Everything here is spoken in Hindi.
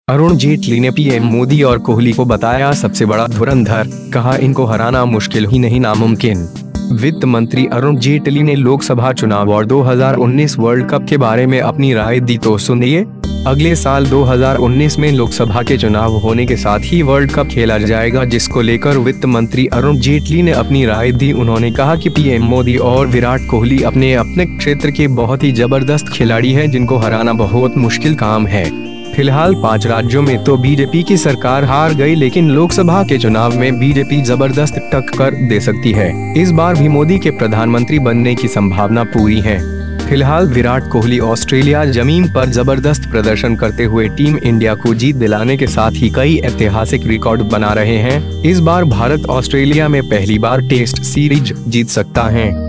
अरुण जेटली ने पीएम मोदी और कोहली को बताया सबसे बड़ा धुरंधर, कहा इनको हराना मुश्किल ही नहीं नामुमकिन। वित्त मंत्री अरुण जेटली ने लोकसभा चुनाव और 2019 वर्ल्ड कप के बारे में अपनी राय दी, तो सुनिए। अगले साल 2019 में लोकसभा के चुनाव होने के साथ ही वर्ल्ड कप खेला जाएगा, जिसको लेकर वित्त मंत्री अरुण जेटली ने अपनी राय दी। उन्होंने कहा कि पीएम मोदी और विराट कोहली अपने अपने क्षेत्र के बहुत ही जबरदस्त खिलाड़ी हैं, जिनको हराना बहुत मुश्किल काम है। फिलहाल 5 राज्यों में तो बीजेपी की सरकार हार गई, लेकिन लोकसभा के चुनाव में बीजेपी जबरदस्त टक्कर दे सकती है। इस बार भी मोदी के प्रधानमंत्री बनने की संभावना पूरी है। फिलहाल विराट कोहली ऑस्ट्रेलिया जमीन पर जबरदस्त प्रदर्शन करते हुए टीम इंडिया को जीत दिलाने के साथ ही कई ऐतिहासिक रिकॉर्ड बना रहे हैं। इस बार भारत ऑस्ट्रेलिया में पहली बार टेस्ट सीरीज जीत सकता है।